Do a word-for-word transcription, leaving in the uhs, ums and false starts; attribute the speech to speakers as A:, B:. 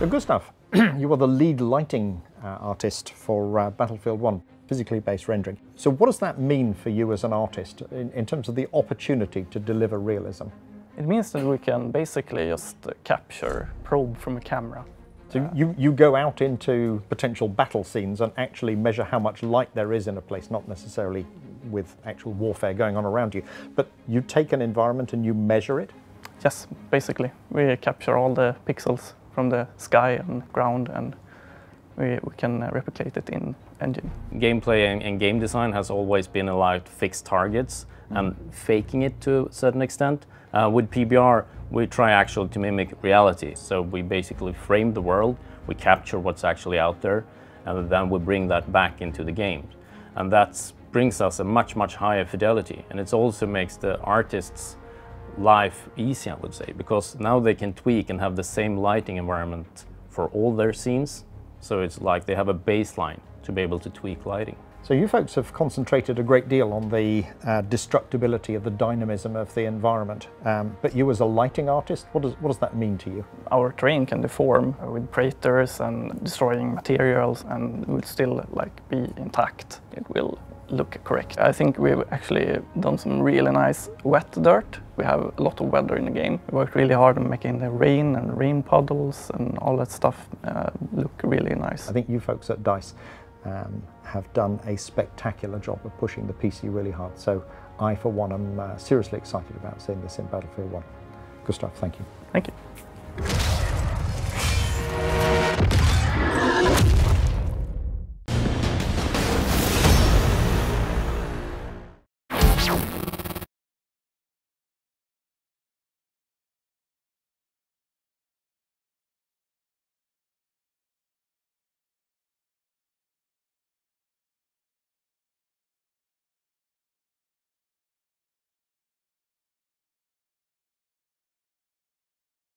A: So Gustav, you are the lead lighting uh, artist for uh, Battlefield one, physically based rendering. So what does that mean for you as an artist in, in terms of the opportunity to deliver realism?
B: It means that we can basically just capture, probe from a camera.
A: So you, you go out into potential battle scenes and actually measure how much light there is in a place, not necessarily with actual warfare going on around you, but you take an environment and you measure it?
B: Yes, basically. We capture all the pixels from the sky and ground, and we, we can replicate it in engine.
C: Gameplay and, and game design has always been about fixed targets mm. and faking it to a certain extent. Uh, with P B R, we try actually to mimic reality. So we basically frame the world, we capture what's actually out there, and then we bring that back into the game. And that brings us a much, much higher fidelity. And it also makes the artists' life easy, I would say, because now they can tweak and have the same lighting environment for all their scenes. So it's like they have a baseline to be able to tweak lighting.
A: So you folks have concentrated a great deal on the uh, destructibility of the dynamism of the environment. Um, but you as a lighting artist, what does, what does that mean to you?
B: Our terrain can deform with predators and destroying materials, and it will still like be intact. It will look correct. I think we've actually done some really nice wet dirt. We have a lot of weather in the game. We worked really hard on making the rain and rain puddles and all that stuff uh, look really nice.
A: I think you folks at DICE um, have done a spectacular job of pushing the P C really hard. So I, for one, am uh, seriously excited about seeing this in Battlefield one. Gustav, thank you.
B: Thank you.